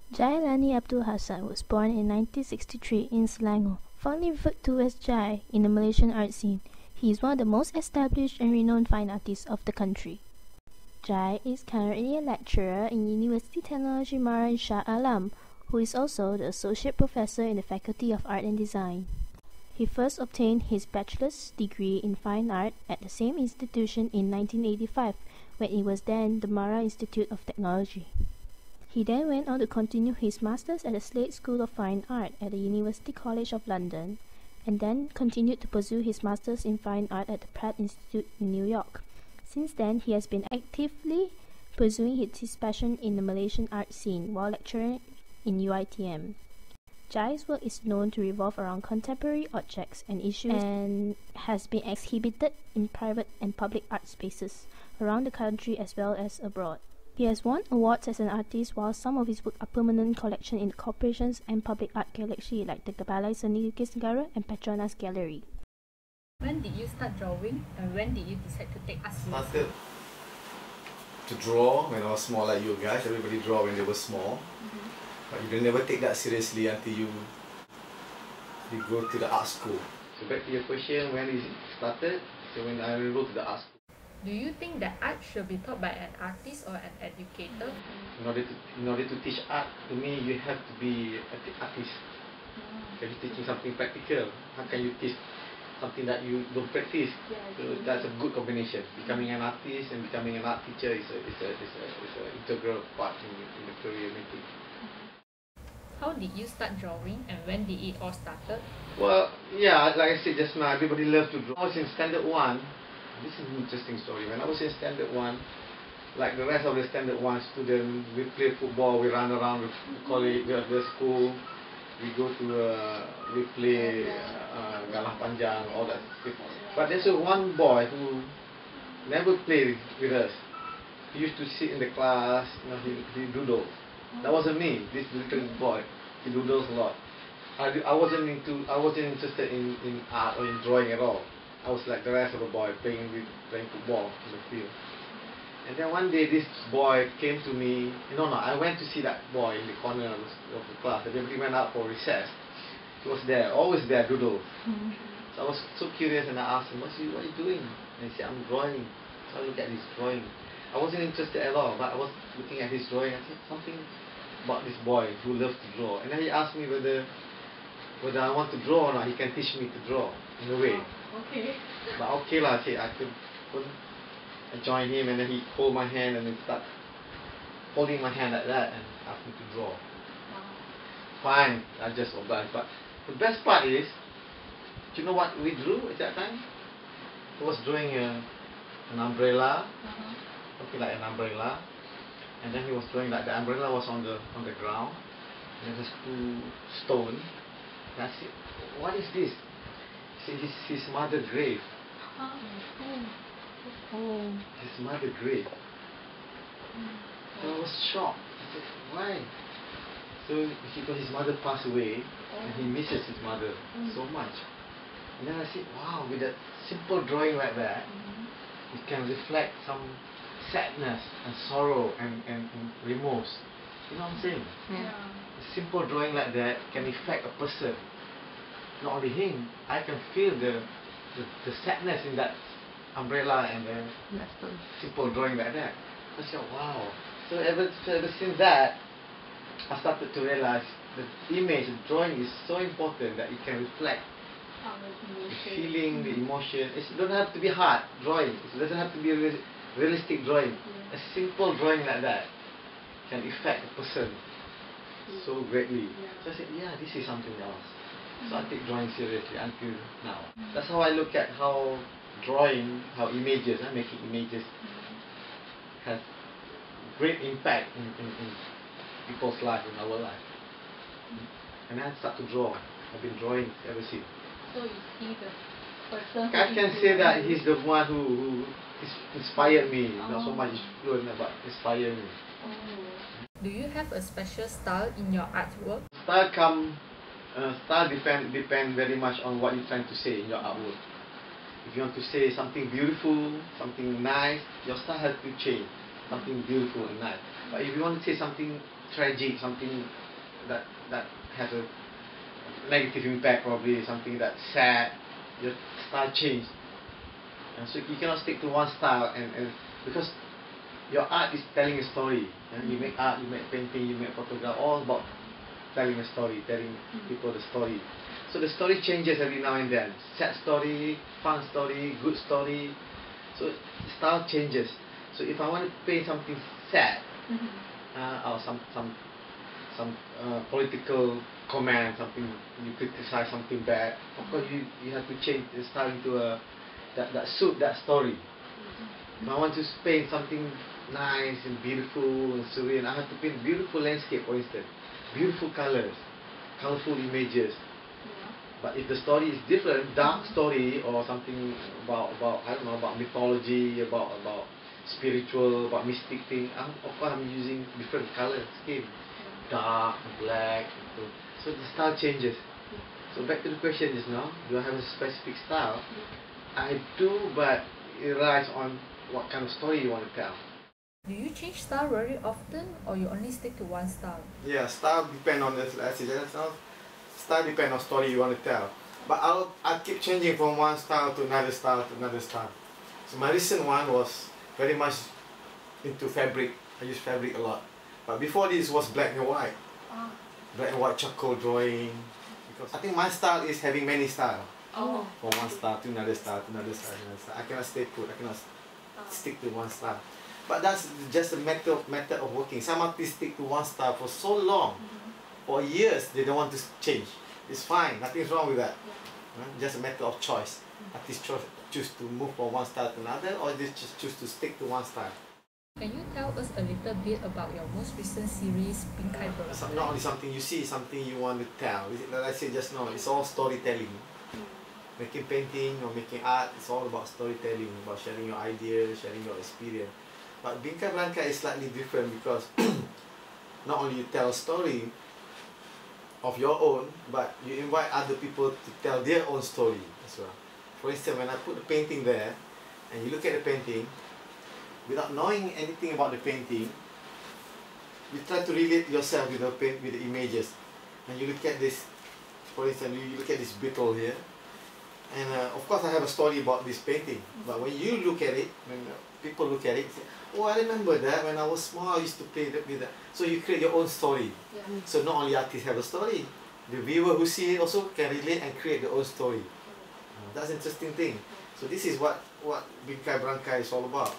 Jalaini Abu Hassan was born in 1963 in Selangor, fondly referred to as Jai in the Malaysian art scene. He is one of the most established and renowned fine artists of the country. Jai is currently a lecturer in University Technology Mara Institute, who is also the associate professor in the Faculty of Art and Design. He first obtained his bachelor's degree in fine art at the same institution in 1985, when it was then the Mara Institute of Technology. He then went on to continue his master's at the Slade School of Fine Art at the University College of London, and then continued to pursue his master's in fine art at the Pratt Institute in New York. Since then, he has been actively pursuing his passion in the Malaysian art scene while lecturing in UiTM. Jai's work is known to revolve around contemporary objects and issues and has been exhibited in private and public art spaces around the country as well as abroad. He has won awards as an artist, while some of his work are permanent collection in corporations and public art galleries like the Malay Negara and Petronas Gallery. When did you start drawing and when did you decide to take art Started seriously? to draw when I was small, like you guys. Everybody draw when they were small. But you will never take that seriously until you go to the art school. So back to your question, when is it started? So when I enrolled to the art school. Do you think that art should be taught by an artist or an educator? In order to teach art, to me, you have to be an artist. If you're teaching something practical, how can you teach something that you don't practice? So that's a good combination. Becoming an artist and becoming an art teacher is an integral part in the career making. How did you start drawing and when did it all started? Well, yeah, like I said just now, everybody loves to draw. I was in standard 1. This is an interesting story. When I was in standard 1, like the rest of the standard 1 students, we play football, we run around the college, the school, we go to, we play galah panjang, all that. But there's one boy who never played with us. He used to sit in the class, he doodled. That wasn't me, this little boy. He doodles a lot. I wasn't interested in art or in drawing at all. I was like the rest of the boy, playing football in the field. And then one day this boy came to me. I went to see that boy in the corner of the class. Everybody went out for recess. He was there, always there, doodle. So I was so curious and I asked him, what are you doing? And he said, I'm drawing. So I looked at his drawing. I wasn't interested at all, but I was looking at his drawing. I said, something about this boy who loves to draw. And then he asked me whether I want to draw or not. He can teach me to draw, in a way. Okay. But okay lah, I could join him, and then he hold my hand and then start holding my hand like that and ask me to draw. Fine, I just obliged. But the best part is, do you know what we drew at that time? He was drawing an umbrella, something like an umbrella, and then he was drawing like the umbrella was on the ground, and there's 2 stones. And I said, what is this? He said, his mother's grave. His mother's grave. So I was shocked. I said, why? So because his mother passed away, and he misses his mother so much. And then I said, wow, with that simple drawing like that, it can reflect some sadness and sorrow and remorse. You know what I'm saying? Yeah. A simple drawing like that can affect a person. Not only him, I can feel the sadness in that umbrella and the simple drawing like that. I said, wow. So ever since that, I started to realize the image, the drawing is so important that it can reflect the feeling, the emotion. It doesn't have to be hard drawing. It doesn't have to be a realistic drawing. A simple drawing like that can affect a person so greatly. So I said, yeah, this is something else. So I take drawing seriously until now. That's how I look at how drawing, how images, making images has great impact in people's life, in our life. And I start to draw. I've been drawing ever since. So you see the person. I can say that he's the one who inspired me. Not so much influenced, but inspired me. Do you have a special style in your artwork? Style depend very much on what you're trying to say in your artwork. If you want to say something beautiful, something nice, your style has to change. Something beautiful and nice. But if you want to say something tragic, something that has a negative impact, probably something that's sad, your style change. And so you cannot stick to one style, and because your art is telling a story. And you make art, you make painting, you make photograph, all about telling a story, telling people the story. So the story changes every now and then. Sad story, fun story, good story. So style changes. So if I want to paint something sad, or some political comment, something you criticize something bad, of course you have to change the style into that suit that story. If I want to paint something nice and beautiful and serene, I have to paint beautiful landscape, for instance, beautiful colors, colorful images. But if the story is different, dark story or something about I don't know, about mythology, about spiritual, about mystic thing, of course I'm using different color scheme, dark, black. So the style changes. So back to the question just now, do I have a specific style? I do, but it relies on what kind of story you want to tell. Do you change style very often, or you only stick to one style? Yeah, style depend on the style depend on story you want to tell. But I'll keep changing from one style to another style to another style. So my recent one was very much into fabric. I use fabric a lot. But before this was black and white. Black and white charcoal drawing. Because I think my style is having many styles. From one style to another style to another style to another style. I cannot stay put. I cannot stick to one style. But that's just a method of working. Some artists stick to one style for so long, for years, they don't want to change. It's fine, nothing's wrong with that. Just a matter of choice. Artists choose to move from one style to another, or they just choose to stick to one style. Can you tell us a little bit about your most recent series, Bingkai Berangkai? Not only something you see, something you want to tell. Like I said just now, it's all storytelling. Making painting or making art, it's all about storytelling, about sharing your ideas, sharing your experience. But Bingkai Berangkai is slightly different because not only you tell a story of your own, but you invite other people to tell their own story as well. For instance, when I put the painting there, and you look at the painting, without knowing anything about the painting, you try to relate yourself with the images. And you look at this, for instance, you look at this beetle here, and of course I have a story about this painting. But when you look at it, when people look at it, say, oh, I remember that when I was small, I used to play with that. So you create your own story. So not only artists have a story, the viewer who see it also can relate and create their own story. That's an interesting thing. So this is what Bingkai Berangkai is all about.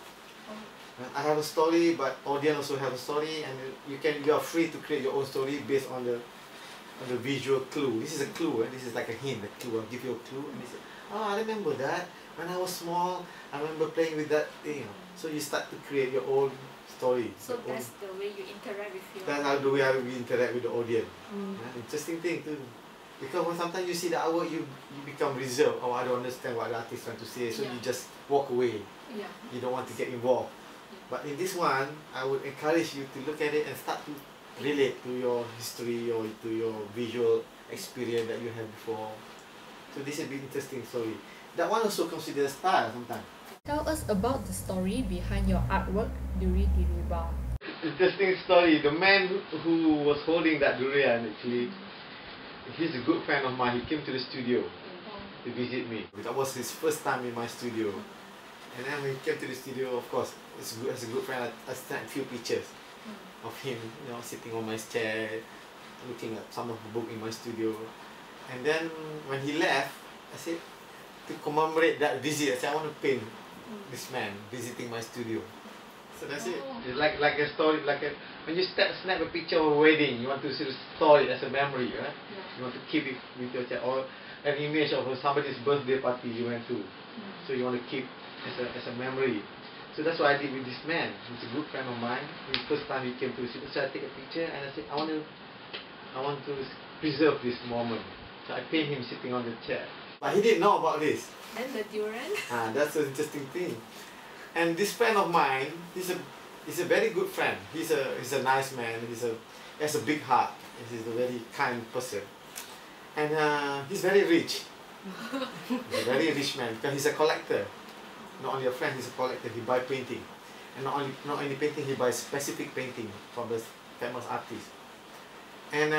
I have a story, but audience also have a story, and you are free to create your own story based on the visual clue. This is a clue, this is like a hint, a clue. I'll give you a clue, and you say, oh, I remember that when I was small. I remember playing with that thing. So you start to create your own story. So that's the way you interact with your... That's how we interact with the audience. Interesting thing too. Because when sometimes you see the artwork, you become reserved. Oh, I don't understand what the artist is trying to say. So you just walk away. You don't want to get involved. But in this one, I would encourage you to look at it and start to relate to your history or to your visual experience that you had before. So this is a bit interesting story. That one also considers style sometimes. Tell us about the story behind your artwork, Duri di Ribang. Interesting story. The man who was holding that durian, actually, he's a good friend of mine. He came to the studio to visit me. That was his first time in my studio. And then when he came to the studio, of course, as a good friend, I sent a few pictures of him, sitting on my chair, looking at some of the book in my studio. And then when he left, I said, to commemorate that visit, I said, I want to paint this man visiting my studio. So that's it. It's like a story, when you snap a picture of a wedding, you want to store it as a memory, right? You want to keep it with yourself, or an image of somebody's birthday party you went to. So you want to keep as a memory. So that's what I did with this man. He's a good friend of mine. The first time he came to the studio, so I take a picture and I said, I want to preserve this moment. So I paint him sitting on the chair. But he didn't know about this. And the durian? That's an interesting thing. And this friend of mine, he's a very good friend. He's a nice man. He has a big heart. He's a very kind person. And he's very rich. He's a very rich man because he's a collector. Not only a friend, he's a collector. He buys painting. And not only painting, he buys specific painting from the famous artist. And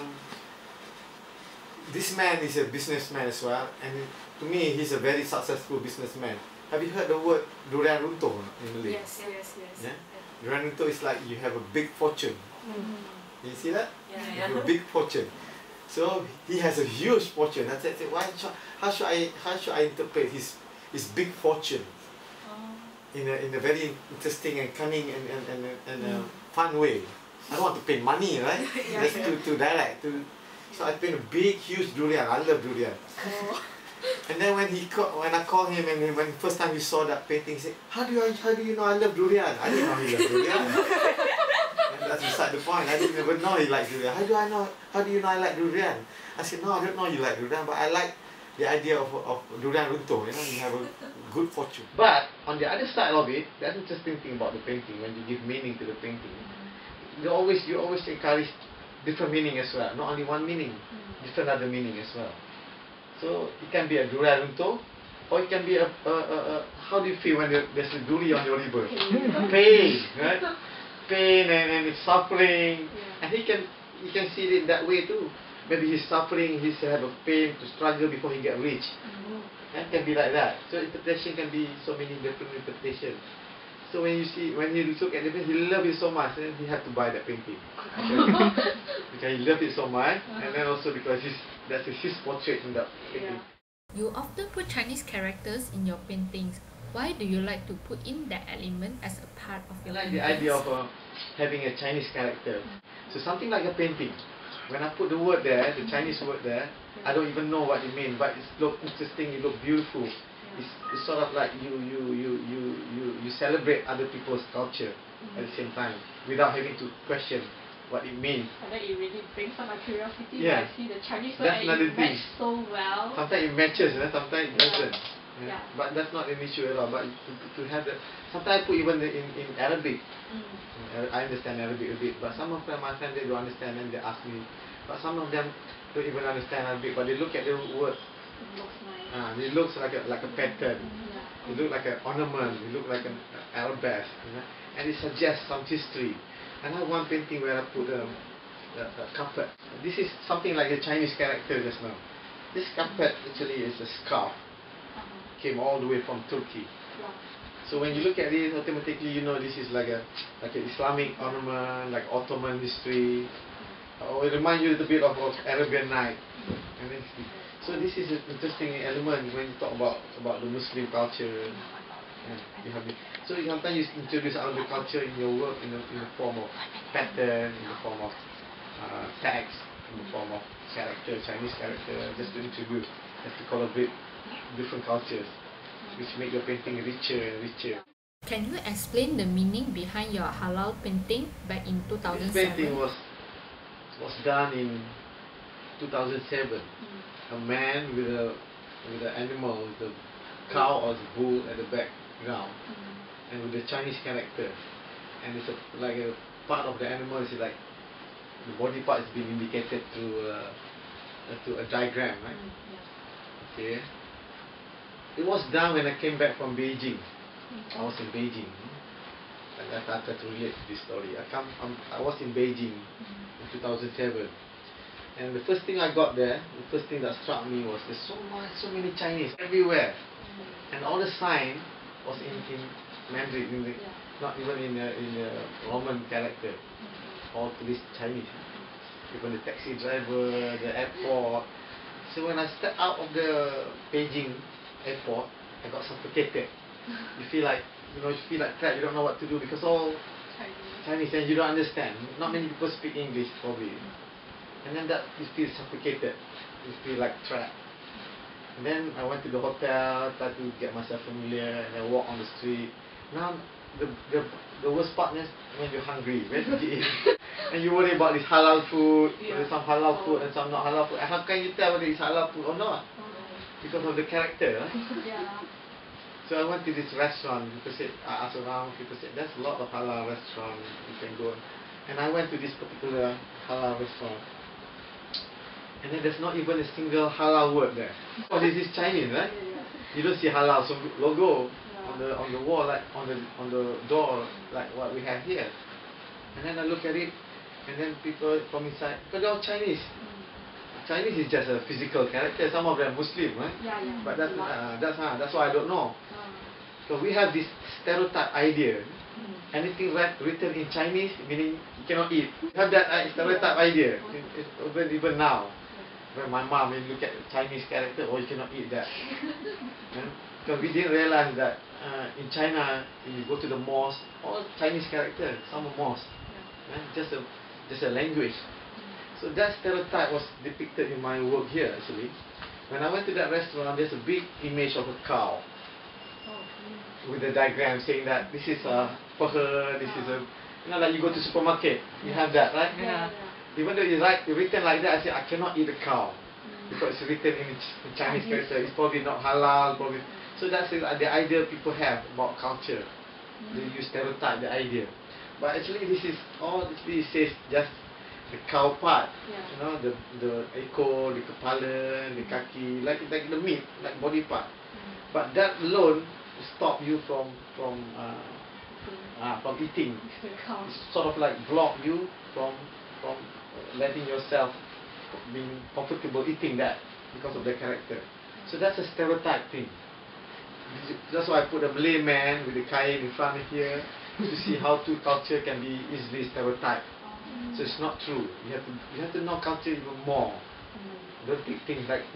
this man is a businessman as well, and to me, he's a very successful businessman. Have you heard the word durian runtuh in Malay? Yes. Yeah? Durian runtuh is like you have a big fortune. You see that? Yeah. You have a big fortune. So he has a huge fortune. I said, how should I interpret his big fortune in a very interesting and cunning and fun way? I don't want to pay money, right? Just to direct. So I paint a big, huge durian. I love durian. And then when I called him, and when first time he saw that painting, he said, "How do you know I love durian?" I didn't know he loved durian. And that's beside the point. I didn't even know he liked durian. How do you know I like durian? I said, "No, I don't know you like durian, but I like the idea of durian runtuh. You have a good fortune." But on the other side of it, that's the interesting thing about the painting. When you give meaning to the painting, you always encourage different meaning as well. Not only one meaning, different other meaning as well. So it can be a durian runtuh, or it can be a how do you feel when there's a duri on your river? Pain, right? Pain and it's suffering, and he can see it that way too. Maybe he's suffering, he's have a pain to struggle before he get rich. It can be like that. So interpretation can be so many different interpretations. So when you look at the painting, he loved it so much, then he had to buy that painting. Because he loved it so much, and then also because that's his portrait in that painting. You often put Chinese characters in your paintings. Why do you like to put in that element as a part of your I like paintings? the idea of having a Chinese character. So something like a painting. When I put the word there, the Chinese word there, I don't even know what it means, but it looks interesting, it looks beautiful. It's sort of like you celebrate other people's culture at the same time without having to question what it means. And then it really brings some curiosity. Yeah. I see the Chinese That's word and another it thing. matches so well. Sometimes it matches, sometimes it doesn't. Yeah. But that's not an issue at all. But to have the, sometimes I put even in Arabic. I understand Arabic a bit, but some of my friends, they don't understand, and they ask me. But some of them don't even understand Arabic, but they look at the word. It looks nice. It looks like a pattern. It looks like an ornament. It looks like an arabesque, and it suggests some history. And I have one painting where I put a carpet. This is something like a Chinese character just now. This carpet actually is a scarf. Came all the way from Turkey. So when you look at it, automatically you know this is like an Islamic ornament, like Ottoman history. Or it reminds you a little bit of Arabian Night. And then, so this is an interesting element when you talk about the Muslim culture. So sometimes you introduce Arabic culture in your work in the form of pattern, in the form of text, in the form of character, Chinese character, just to introduce, just to collaborate different cultures, which make your painting richer and richer. Can you explain the meaning behind your halal painting back in 2007? This painting was done in 2007. A man with an animal, with a cow or the bull at the background, and with the Chinese character. And it's like a part of the animal is like the body part is being indicated through a diagram, right? Okay. It was done when I came back from Beijing. I was in Beijing. And I started to relate to this story. I was in Beijing in 2007. And the first thing I got there, the first thing that struck me was there's so many Chinese everywhere. And all the sign was in Mandarin, not even in the Roman character. All to this Chinese. Even the taxi driver, the airport. So when I stepped out of the Beijing airport, I got suffocated. You feel like trapped, you don't know what to do because all Chinese and you don't understand. Not many people speak English probably. And then that you feel suffocated. You feel like trapped. And then I went to the hotel, tried to get myself familiar, and I walk on the street. Now the worst part is when you're hungry, when you eat. And you worry about this halal food, there's some halal food and some not halal food. And how can you tell whether it's halal food or not? Because of the character. So I went to this restaurant, I asked around, people said, there's a lot of halal restaurants, you can go. And I went to this particular halal restaurant. And then there's not even a single halal word there. Oh, this is Chinese, right? You don't see halal so logo on the wall, like on the door, like what we have here. And then I look at it, And then people from inside, because they're all Chinese. Chinese is just a physical character. Some of them Muslim, right? Yeah, yeah. But that's why I don't know. So we have this stereotype idea. Anything written in Chinese, meaning you cannot eat. We have that stereotype idea. Even now, when my mom, when you look at Chinese character, oh, you cannot eat that. Because we didn't realize that in China, when you go to the mosque, all Chinese characters, some are mosque, just a language. So that stereotype was depicted in my work here actually. When I went to that restaurant, there's a big image of a cow with a diagram saying that this is for her, this is a, like you go to supermarket, you have that, right? Yeah. Even though it's written like that, I say I cannot eat a cow because it's written in Chinese character. It's probably not halal, probably. So that's the idea people have about culture. They use stereotype the idea, but actually this is all. Actually, it says just the cow part. The ekor, the kepala, the kaki, like the meat, like body part. But that alone stop you from eating. It's sort of like block you from letting yourself being comfortable eating that because of the character. So that's a stereotype thing. That's why I put a Malay man with a kain in front of here to see how two culture can be easily stereotyped. So it's not true. You have to know culture even more. Don't take things like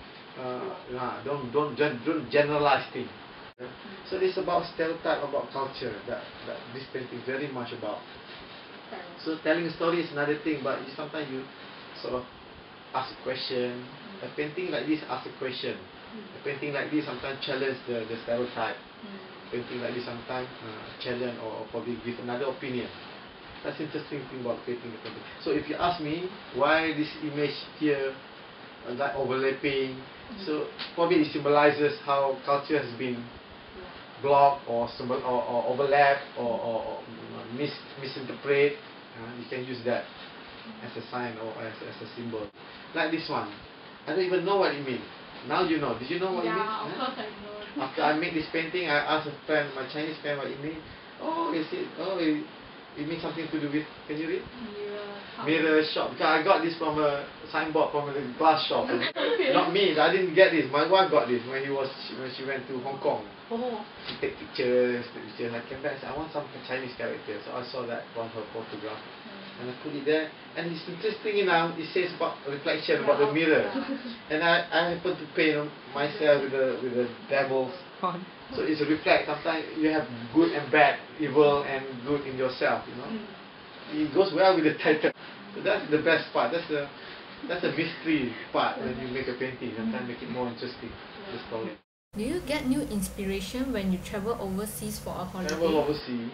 don't generalize things. So it's about stereotype about culture that this painting is very much about. So telling a story is another thing, but sometimes you sort of ask a question. A painting like this asks a question. A painting like this sometimes challenge the stereotype. A painting like this sometimes challenge or probably give another opinion. That's the interesting thing about creating the painting. So if you ask me why this image here, like overlapping, so probably it symbolizes how culture has been blocked or overlapped or misinterpret. You can use that as a sign or as a symbol. Like this one, I don't even know what it means. Now you know. Did you know what it means? Of course I know. After I made this painting, I asked a friend, my Chinese friend, what it means. It means something to do with, can you read? Mirror shop. Because I got this from a signboard from a glass shop. Not me, I didn't get this. My wife got this when she went to Hong Kong. She take pictures. I came back and said, I want some Chinese character. So I saw that from her photograph. And I put it there. And it's interesting enough, it says about reflection, about the mirror. And I happen to paint myself with the devils. So it's a reflect. Sometimes you have good and bad, evil and good in yourself, It goes well with the title. So that's the best part. That's the mystery part when you make a painting. Sometimes make it more interesting, the story. Do you get new inspiration when you travel overseas for a holiday? Travel overseas,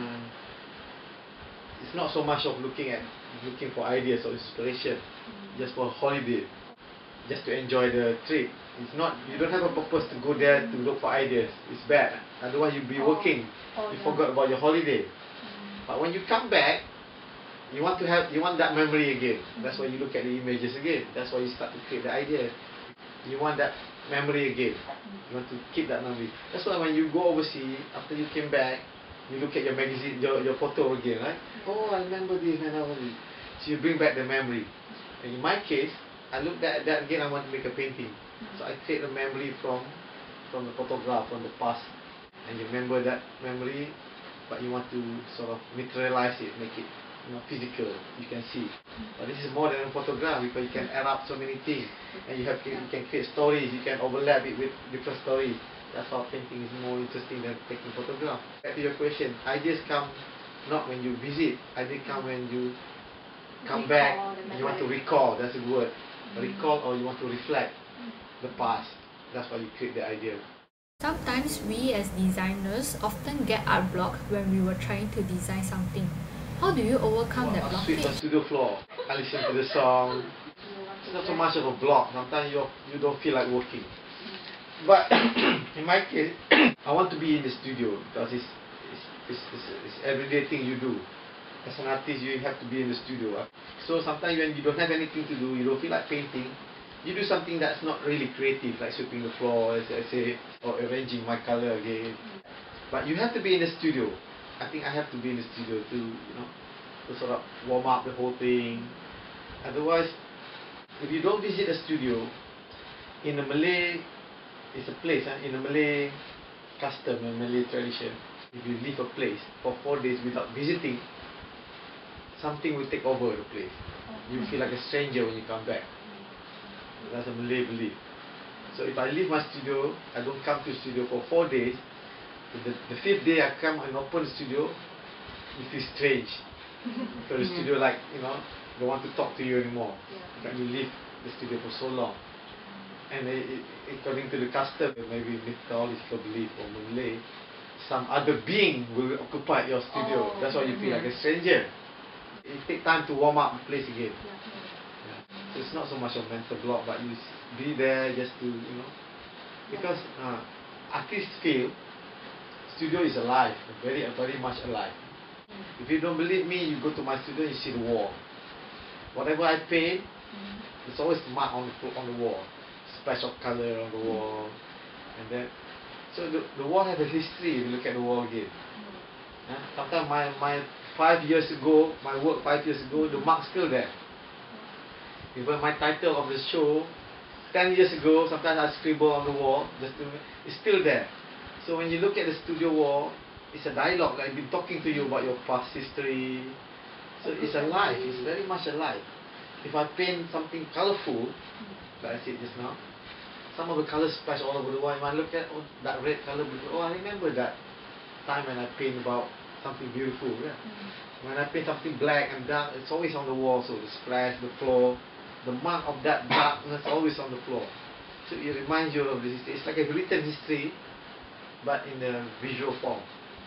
it's not so much of looking for ideas or inspiration, just for a holiday, just to enjoy the trip. It's not, you don't have a purpose to go there to look for ideas. It's bad. Otherwise you'll be working. You forgot about your holiday. But when you come back, you want that memory again. That's why you look at the images again. That's why you start to create the idea. You want that memory again. You want to keep that memory. That's why when you go overseas, after you came back, you look at your magazine, your photo again, right? Oh, I remember this when I was. So you bring back the memory. And in my case, I look at that again. I want to make a painting. So I create a memory from the photograph from the past, and you remember that memory, but you want to sort of materialize it, make it physical. You can see. But this is more than a photograph because you can add up so many things, and you can create stories. You can overlap it with different stories. That's how painting is more interesting than taking photograph. Back to your question, ideas come not when you visit. Ideas come when you come back and you want to recall. That's the word. Recall, or you want to reflect the past. That's why you create the idea. Sometimes we as designers often get art block when we were trying to design something. How do you overcome that I sweep the blockage? studio floor. I listen to the song. It's not so much of a block. Sometimes you don't feel like working. But in my case, I want to be in the studio because it's everyday thing you do. As an artist, you have to be in the studio. So sometimes when you don't have anything to do, you don't feel like painting, you do something that's not really creative, like sweeping the floor, as I say, or arranging my color again. But you have to be in the studio. I think I have to be in the studio to to sort of warm up the whole thing. Otherwise, if you don't visit a studio, in a Malay, it's a place, in a Malay custom, a Malay tradition, if you leave a place for 4 days without visiting, something will take over the place. You feel like a stranger when you come back. That's a Malay belief. So if I leave my studio, I don't come to the studio for 4 days, the 5th day I come and open the studio, it feels strange. So the studio don't want to talk to you anymore. When you leave the studio for so long. And according to the custom, maybe mythological belief or Malay, some other being will occupy your studio. That's why you feel like a stranger. It takes time to warm up the place again. So it's not so much a mental block, but you be there just to, because artists feel studio is alive, very much alive. If you don't believe me, you go to my studio, you see the wall. Whatever I paint, there's always mark on the wall, splash of color on the wall, and then so the wall has a history. If you look at the wall again, sometimes my 5 years ago, my work 5 years ago, the mark's still there. Even my title of the show 10 years ago, sometimes I scribble on the wall, it's still there. So when you look at the studio wall, it's a dialogue. I've been talking to you about your past history. So it's alive, it's very much alive. If I paint something colourful, like I said just now, some of the colours splash all over the wall. If I look at that red colour, I remember that time when I paint about something beautiful. Yeah? When I paint something black and dark, it's always on the wall. So the splash, the floor, the mark of that darkness always on the floor. So it reminds you of this history. It's like a written history, but in a visual form.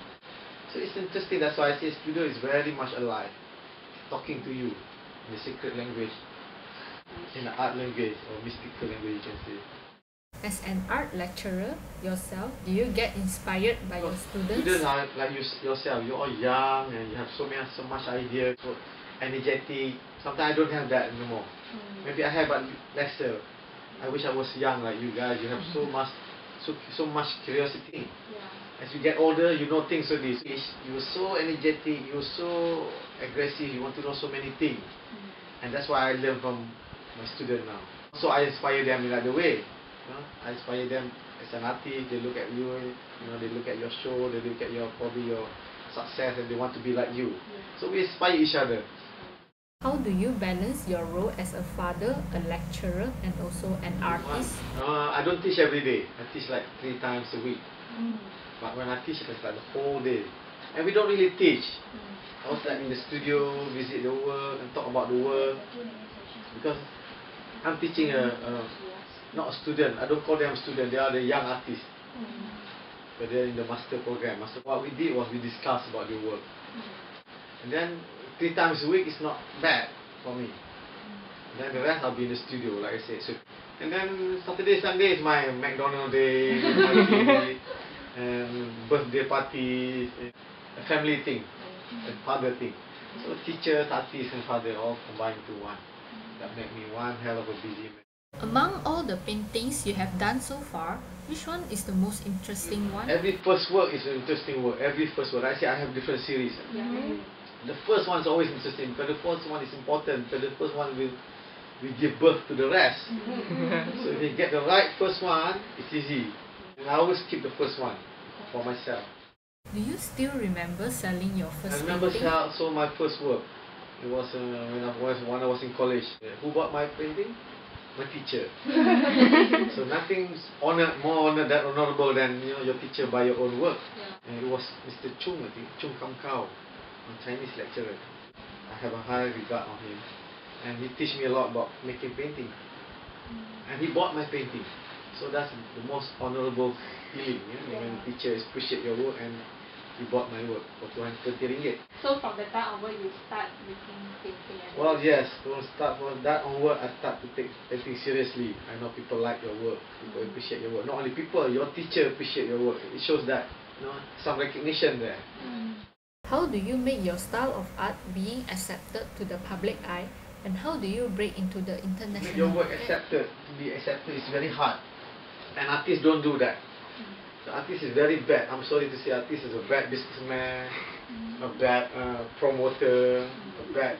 So it's interesting. That's why I say studio is very much alive, talking to you in the secret language, in the art language or mystical language, you can say. As an art lecturer yourself, do you get inspired by your students? Students are like yourself. You're all young and you have so much idea, so energetic. Sometimes I don't have that anymore. Maybe I have, but lesser. I wish I was young like you guys. You have so much curiosity. As you get older, you know things already. You were so energetic, you were so aggressive, you want to know so many things. And that's why I learn from my students now. So I inspire them in another way. I inspire them as an artist. They look at you, they look at your show, they look at your success, and they want to be like you. So we inspire each other. How do you balance your role as a father, a lecturer, and also an artist? I don't teach every day. I teach like 3 times a week. But when I teach, it's like the whole day. And we don't really teach. I was like in the studio, visit the work, and talk about the work. Because I'm teaching not a student. I don't call them student. They are the young artists. But they're in the master program. What we did was we discussed about the work. And then 3 times a week is not bad for me. And then the rest I'll be in the studio, like I said. So, and then Saturday, Sunday is my McDonald's day, my day, and birthday parties, a family thing, a father thing. So teachers, artists, and father all combined into one. That made me one hell of a busy man. Among all the paintings you have done so far, which one is the most interesting one? Every first work is an interesting work. Every first work. I say I have different series. The first one is always interesting because the first one is important because the first one will give birth to the rest. So if you get the right first one, it's easy. And I always keep the first one for myself. Do you still remember selling your first I remember painting? sold my first work. It was when I was in college. Who bought my painting? My teacher. So nothing's more honorable than your teacher buy your own work. And it was Mr. Chung, I think, Chung Kam Kao, a Chinese lecturer. I have a high regard on him, and he teach me a lot about making painting. And he bought my painting. So that's the most honorable feeling, when the teacher appreciate your work and he bought my work for 230 ringgit. So from the time onward, you start making painting. Well, yes. From that onward, I start to take painting seriously. I know people like your work. People appreciate your work. Not only people, your teacher appreciate your work. It shows that some recognition there. How do you make your style of art being accepted to the public eye, and how do you break into the international? Your work accepted. To be accepted is very hard, and artists don't do that. The artist is very bad. I'm sorry to say, artist is a bad businessman, a bad promoter, a bad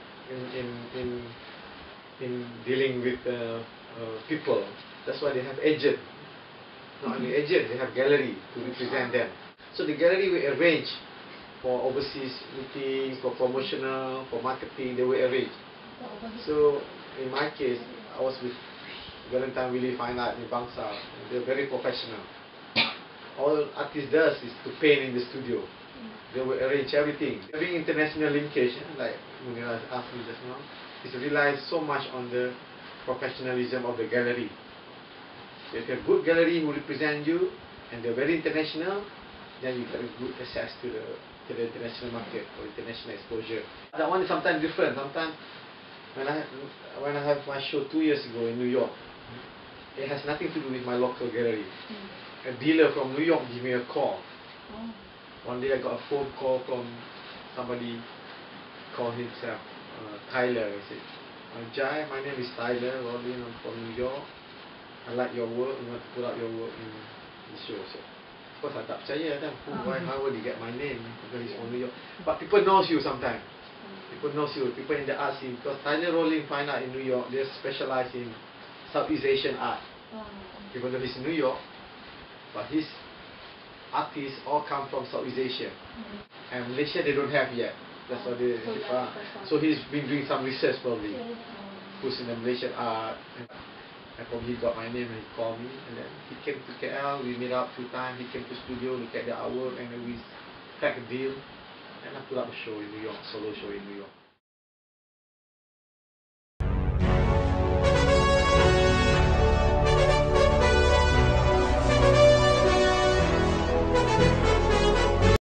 in dealing with people. That's why they have agent. Not only agent, they have gallery to represent them. So the gallery will arrange for overseas meetings, for promotional, for marketing. They will arrange. So in my case, I was with Valentine Willy Fine Art in Bangsa. They're very professional. All artist does is to paint in the studio. They will arrange everything. Having international linkage, like Munira asked me just now, is relies so much on the professionalism of the gallery. So if you have good gallery who represent you and they're very international, then you get a good access to the international market or international exposure. That one is sometimes different. Sometimes when I have my show 2 years ago in New York, it has nothing to do with my local gallery. A dealer from New York gave me a call. One day I got a phone call from somebody called himself Tyler. He said, Jai, my name is Tyler Rolling, I'm from New York. I like your work, I want to put out your work in the show. So, of course I tak percaya kan, how will you get my name because he's from New York. But people knows you sometimes. People knows you, people in the art scene. Because Tyler Rolling Fine Art in New York, they specialize in Southeast Asian art. Even though he's in New York, but his artists all come from Southeast Asia. And Malaysia they don't have yet. That's what they so he's been doing some research probably. Who's in the Malaysian art. And probably he got my name and he called me. And then he came to KL, we meet up 2 times. He came to studio, look at the artwork, and then we cracked a deal. And I put up a show in New York, solo show in New York.